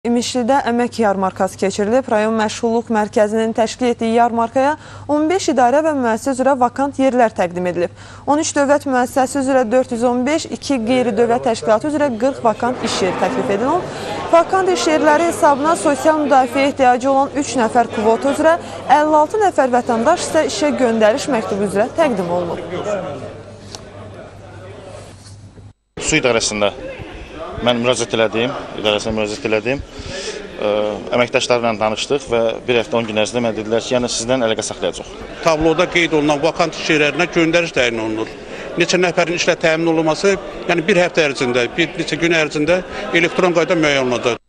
İmişlidə əmək yarmarkası keçirilib. Rayon Məşğulluq Mərkəzinin təşkil etdiyi yarmarkaya 15 idarə və müəssisə üzrə vakant yerlər təqdim edilib. 13 dövlət müəssisəsi üzrə 415, 2 qeyri-dövlət təşkilatı üzrə 40 vakant iş yeri təklif edilib. Vakant iş yerləri hesabına sosial müdafiə ehtiyacı olan 3 nəfər kvota üzrə, 56 nəfər vətəndaş isə işə göndəriş məktubu üzrə təqdim olunub. Su idarəsində mən müraciət elədim, əməkdaşlarla danışdıq və bir həftə 10 gün ərzində mən dedilər ki, yəni sizdən əlaqə saxlayacaq. Tabloda qeyd olunan vakant iş yerlərinə göndəriş təyin olunur. Neçə nəfərin işlə təmin olunması, yəni bir həftə ərzində, bir neçə gün ərzində elektron qayda müəyyən olunacaq.